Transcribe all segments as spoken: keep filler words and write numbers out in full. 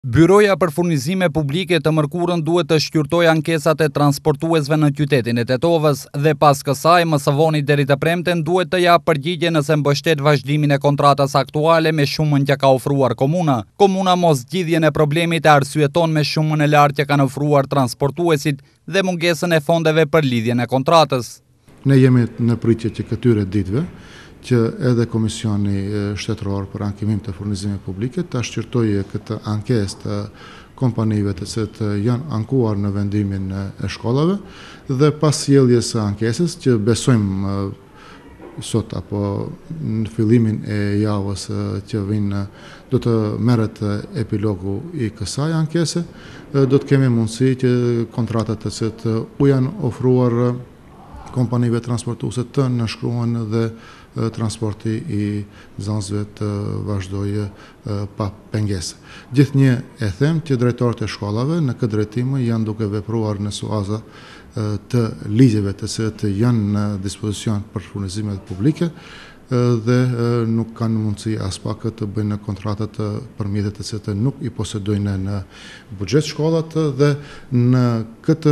Byroja për furnizime publike të mërkurën duhet të shqyrtojë ankesat e transportuesve në qytetin e Tetovës dhe pas kësaj më së voni deri të premten duhet të japë përgjigje nëse mbështet vazhdimin e kontratës aktuale me shumën që ka ofruar komuna. Komuna mos zgjidhjen e problemit e arsyeton me shumën e lartë që kanë ofruar transportuesit dhe mungesën e fondeve për lidhjen e kontratës. Ne jemi në pritje që këtyre ditëve që edhe Komisioni Shtetëror për Ankimim të Furnizimeve Publike ta shqyrtojë këtë ankesë të kompanive të cilët janë ankuar në vendimin e shkollave dhe pas sjelljes së ankesës që besojmë sot apo në fillimin e javës që vjen do të merret epilogu i kësaj ankese, do të kemi mundësi që kontratat të cilat u janë ofruar kompanive transportuese të nënshkruhen dhe transporti i nxënësve të vazhdojë pa pengesë. Gjithnjë e them që drejtorët e shkollave në këtë drejtim janë duke vepruar në suaza të ligjeve të cilat janë në dispozicion për furnizimet publike dhe nuk kanë mundësi as pak të bëjnë kontratat për mjetet të cilat nuk i posedojnë në buxhet shkollat dhe në këtë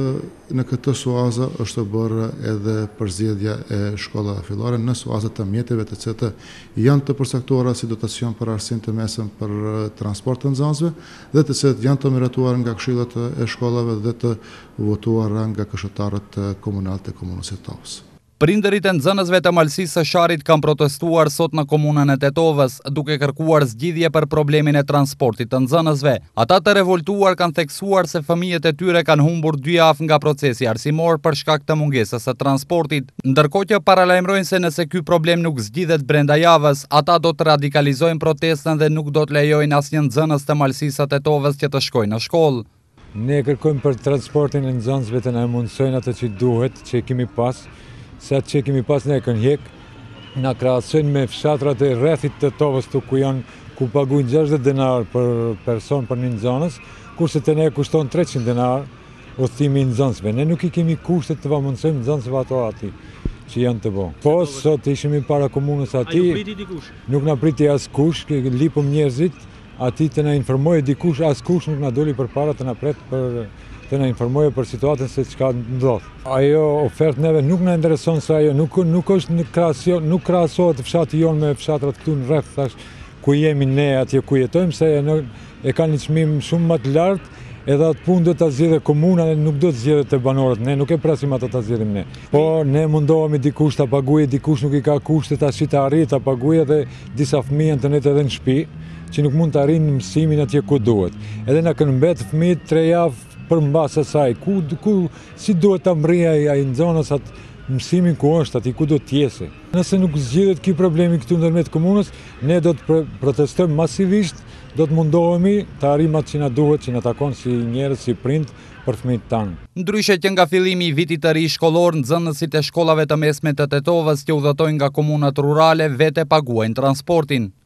në këtë suazë është bërë edhe përzgjedhja e shkollave fillore në suazat të mjeteve të cilat janë të përcaktuara si dotacion për arsim të mesëm për transport të nxënësve dhe të cilat janë të miratuar nga këshillat e shkollave dhe të votuara nga këshilltarët komunal të komunës së Tetovës. Prindërit e nxënësve të Malësisë së Sharit kanë protestuar sot në komunën e Tetovës duke kërkuar zgjidhje për problemin e transportit të nxënësve. Ata të revoltuar kanë theksuar se fëmijët e tyre kanë humbur dy javë nga procesi arsimor për shkak të mungesës së transportit, ndërkohë që paralajmërojnë se nëse ky problem nuk zgjidhet brenda javës, ata do të radikalizojnë protestën dhe nuk do të lejojnë asnjë nxënës të Malësisë së Tetovës që të shkojnë në shkollë. Ne kërkojmë për transportin e nxënësve të na mundsojnë atë që duhet, që kemi pas. Se atë që kemi pas ne kënë hjek, na krahasojnë me fshatrat e rrethit të Tetovës ku janë ku paguajnë gjashtëdhjetë denar për person për një nxënës, kurse te ne kushton treqind denar udhëtimi i nxënësve. Ne nuk i kemi kushtet të pamundsojmë nxënësve ato aty që janë të bo. Po sot ishim para komunës aty, nuk na priti as kush, lipëm njerëzit, aty të na informojë dikush, as kush nuk na doli përpara të na pret për të na informojë për situatën se çka ndodh. Ajo ofertë neve nuk na intereson se ajo nuk nuk është në krahasim, nuk krahasohet fshati jon me fshatrat këtu në rreth tash ku jemi ne atje ku jetojmë se e, e kanë një çmim shumë më të lartë edhe atë punë do ta zgjidhë komuna dhe nuk do të zgjidhet te banorët. Ne nuk e presim ato ta zgjidhim ne. Po ne mundohemi dikush ta paguajë, dikush nuk i ka kushtet tash ta arrijë ta paguajë dhe disa fëmijë janë të netë edhe në shtëpi që nuk mund të arrijnë mësimin atje ku duhet. Edhe na kanë mbet fëmijët tre javë për mbas asaj, ku, ku, si duhet të mrija ai nxënës atë mësimin ku është, ati ku do të jese. Nëse nuk zgjidhet ky problemi këtu ndërmjet komunës, ne do të protestojmë masivisht, do të mundohemi të arrijmë atë që na duhet, që na takon si njerëz, si prind për fëmijët tanë. Ndryshe që nga fillimi i vitit të ri shkollor, nxënësit e shkollave të mesme të Tetovës që udhëtojnë nga komunat rurale vete paguajnë transportin.